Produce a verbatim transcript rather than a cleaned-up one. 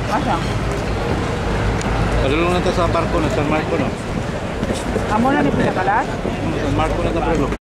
Asa? Padulong na ito sa barko na San Marco, no? Amo na ni pinakalas? San Marco na ito, pero